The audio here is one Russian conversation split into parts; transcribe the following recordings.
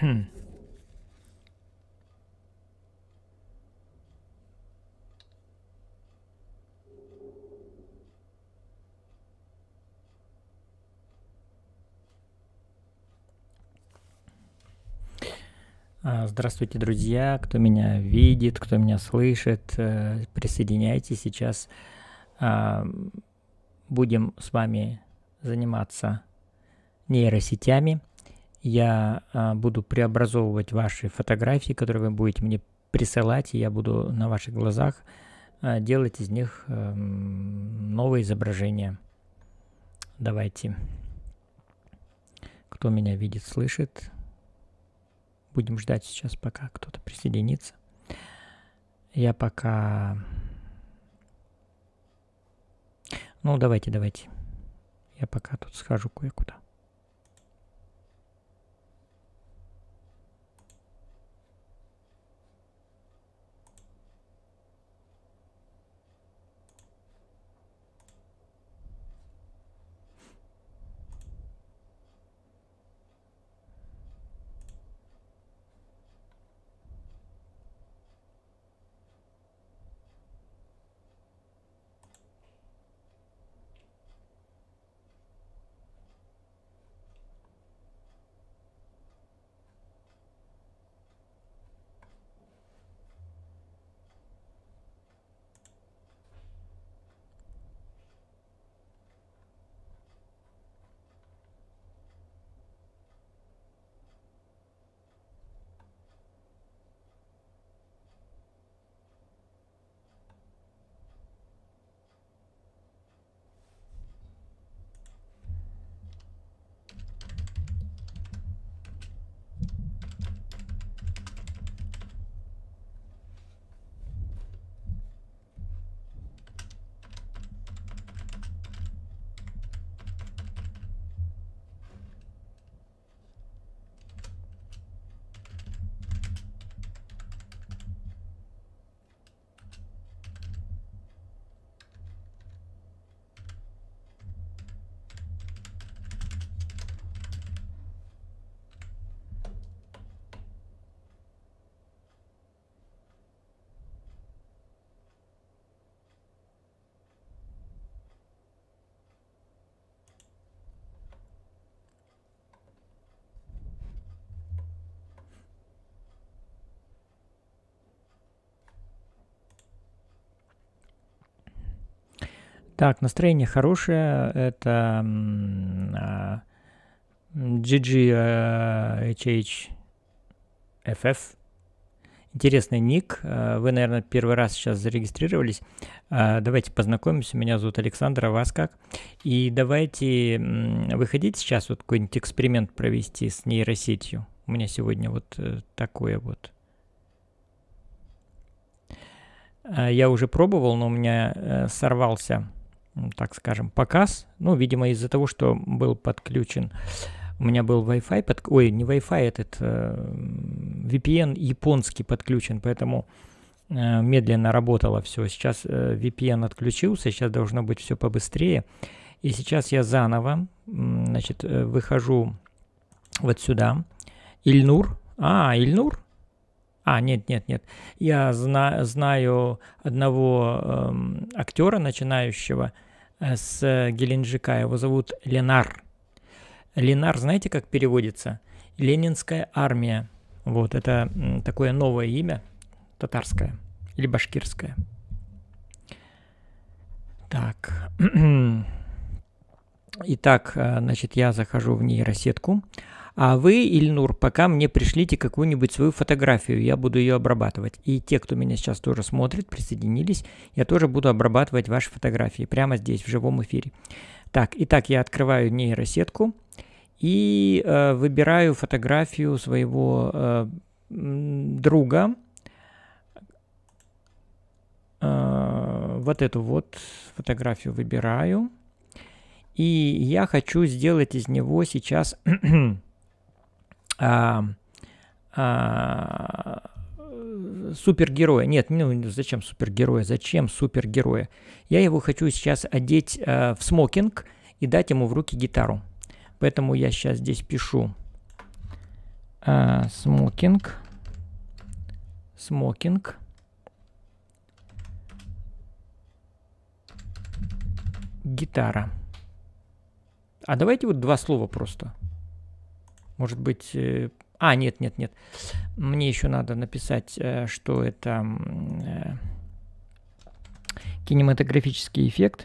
Здравствуйте, друзья, кто меня видит, кто меня слышит, присоединяйтесь. Сейчас будем с вами заниматься нейросетями. Я буду преобразовывать ваши фотографии, которые вы будете мне присылать, и я буду на ваших глазах делать из них новые изображения. Давайте. Кто меня видит, слышит. Будем ждать сейчас, пока кто-то присоединится. Я пока... Ну, давайте. Я пока тут схожу кое-куда. Так, настроение хорошее. Это GGHHFF. Интересный ник. Вы, наверное, первый раз сейчас зарегистрировались. Давайте познакомимся. Меня зовут Александр, а вас как? И давайте выходить сейчас вот какой-нибудь эксперимент провести с нейросетью. У меня сегодня вот такое вот. Я уже пробовал, но у меня сорвался, так скажем, показ. Ну, видимо, из-за того, что был подключен. У меня был Wi-Fi, ой, не Wi-Fi, этот VPN японский подключен, поэтому медленно работало все. Сейчас VPN отключился, сейчас должно быть все побыстрее. И сейчас я заново, значит, выхожу вот сюда. Ильнур. Ильнур? Нет. Я знаю одного актера начинающего с Геленджика. Его зовут Ленар. Ленар, знаете, как переводится? Ленинская армия. Вот, это такое новое имя, татарское или башкирское. Так. Итак, значит, я захожу в нейросетку. А вы, Ильнур, пока мне пришлите какую-нибудь свою фотографию, я буду ее обрабатывать. И те, кто меня сейчас тоже смотрит, присоединились, я тоже буду обрабатывать ваши фотографии прямо здесь, в живом эфире. Так, итак, я открываю нейросетку и выбираю фотографию своего друга. Вот эту вот фотографию выбираю. И я хочу сделать из него сейчас супергероя. Нет, ну зачем супергероя? Зачем супергероя? Я его хочу сейчас одеть в смокинг и дать ему в руки гитару. Поэтому я сейчас здесь пишу Смокинг. Смокинг. Гитара. А давайте вот два слова просто. Может быть... нет. Мне еще надо написать, что это кинематографический эффект.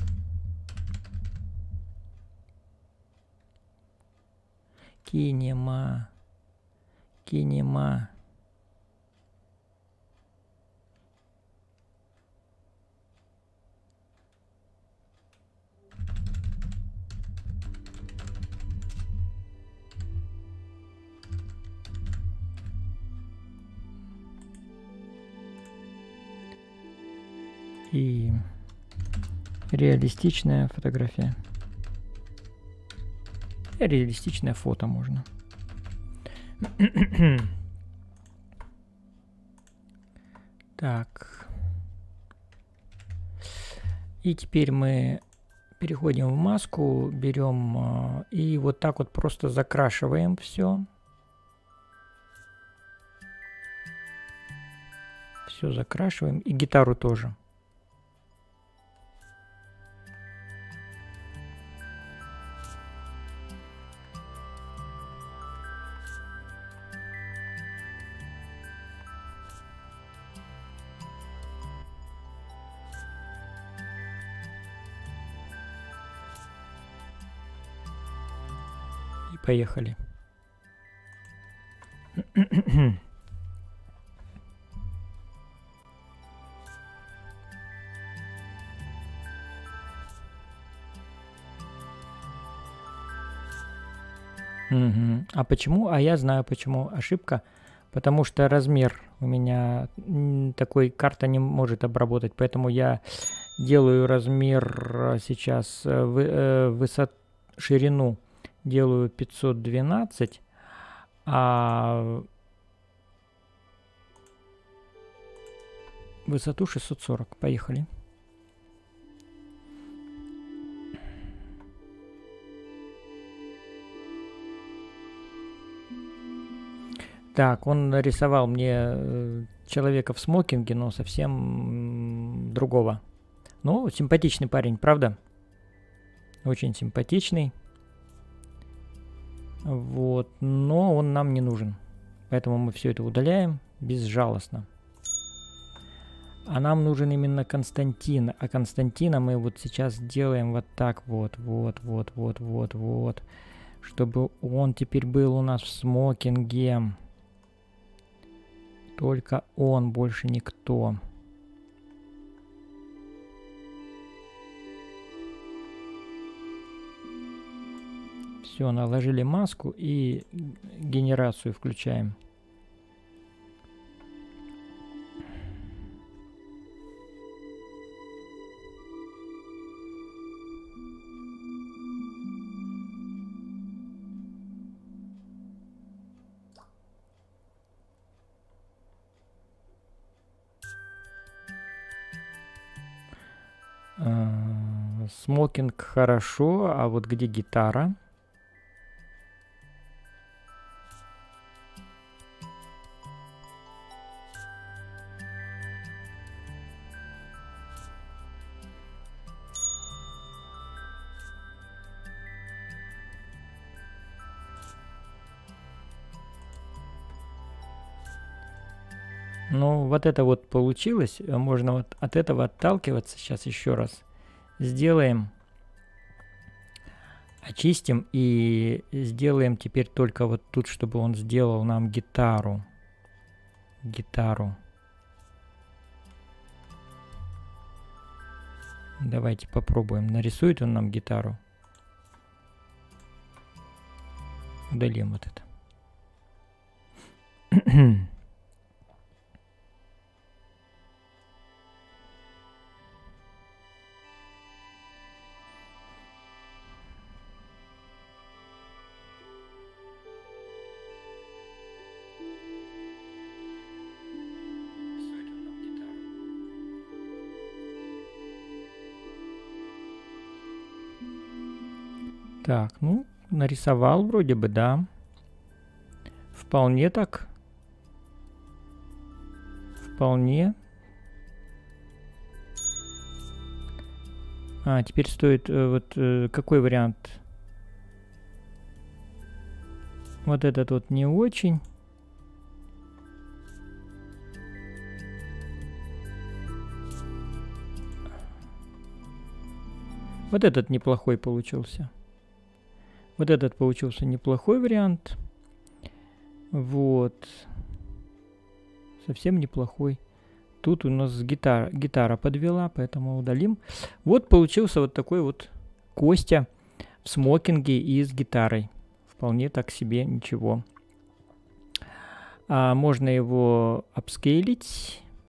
Кинема. И реалистичная фотография. Реалистичное фото можно. Так. И теперь мы переходим в маску, берем и вот так вот просто закрашиваем все. Все закрашиваем. И гитару тоже. Поехали. А почему? А я знаю почему. Ошибка. Потому что размер у меня такой карта не может обработать. Поэтому я делаю размер сейчас ширину делаю 512, а высоту 640. Поехали. Так, он нарисовал мне человека в смокинге, но совсем другого. Ну, симпатичный парень, правда? Очень симпатичный. Вот, но он нам не нужен. Поэтому мы все это удаляем безжалостно. А нам нужен именно Константин. А Константина мы вот сейчас делаем вот так вот. Чтобы он теперь был у нас в смокинге. Только он, больше никто. Все, наложили маску и генерацию включаем. Смокинг хорошо, а вот где гитара? Ну, вот это вот получилось. Можно вот от этого отталкиваться. Сейчас еще раз сделаем. Очистим и сделаем теперь только вот тут, чтобы он сделал нам гитару. Давайте попробуем. Нарисует он нам гитару. Удалим вот это. Так, ну, нарисовал вроде бы, да. В Вполне так. Вполне. А, теперь стоит какой вариант? Вот этот вот не очень. Вот этот неплохой получился. Вот этот получился неплохой вариант. Вот. Совсем неплохой. Тут у нас гитара подвела, поэтому удалим. Вот получился вот такой вот Костя в смокинге и с гитарой. Вполне так себе, ничего. Можно его апскейлить.